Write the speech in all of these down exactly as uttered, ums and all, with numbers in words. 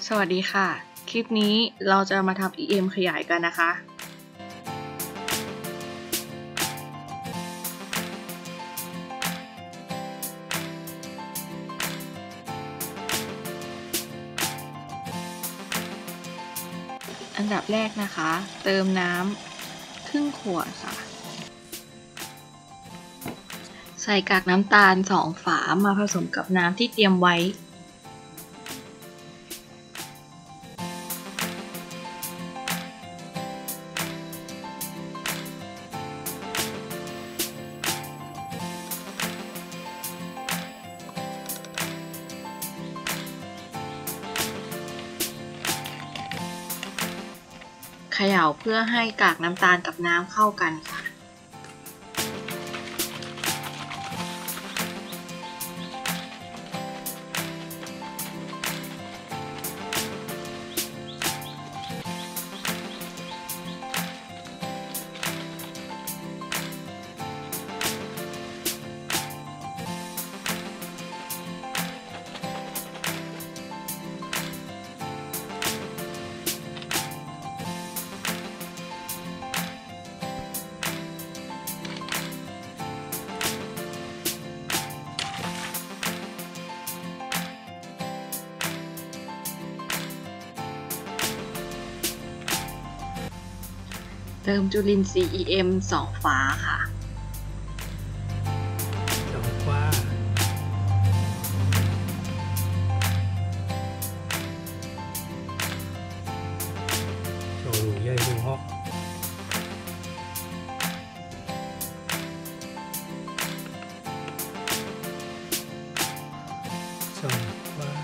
สวัสดีค่ะ คลิปนี้เราจะมาทำ อี เอ็ม ขยายกันนะคะ อันดับแรกนะคะ เติมน้ำครึ่งขวดค่ะ ใส่กากน้ำตาลสองฝามาผสมกับน้ำที่เตรียมไว้เขย่าเพื่อให้กากน้ำตาลกับน้ำเข้ากันค่ะเติมจุลินทรีย์ อี เอ็ม สองฝาค่ะสองฝาโชว์ลูกใหญ่ลูกฮอกสองฝา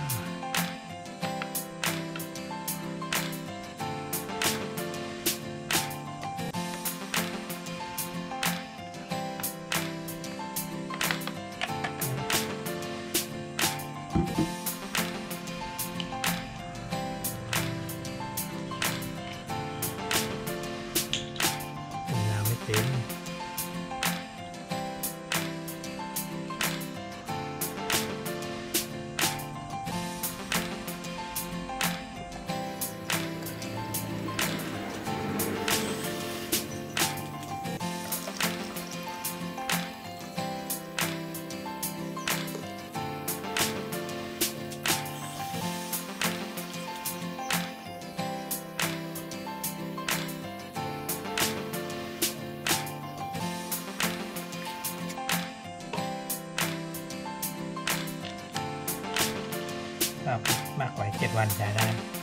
น้ำไม่เต็มครับมากกว่าเจ็ดวันใช้ได้